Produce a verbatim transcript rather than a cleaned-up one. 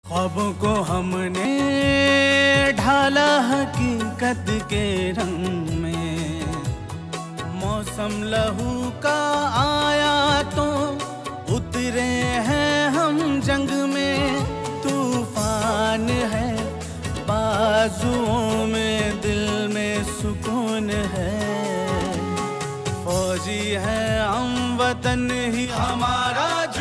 ख्वाबों को हमने ढाला हकीकत के रंग में। मौसम लहू का आया तो उतरे हैं हम जंग में। तूफान है बाजुओं में, दिल में सुकून है। फौजी है हम, वतन ही हमारा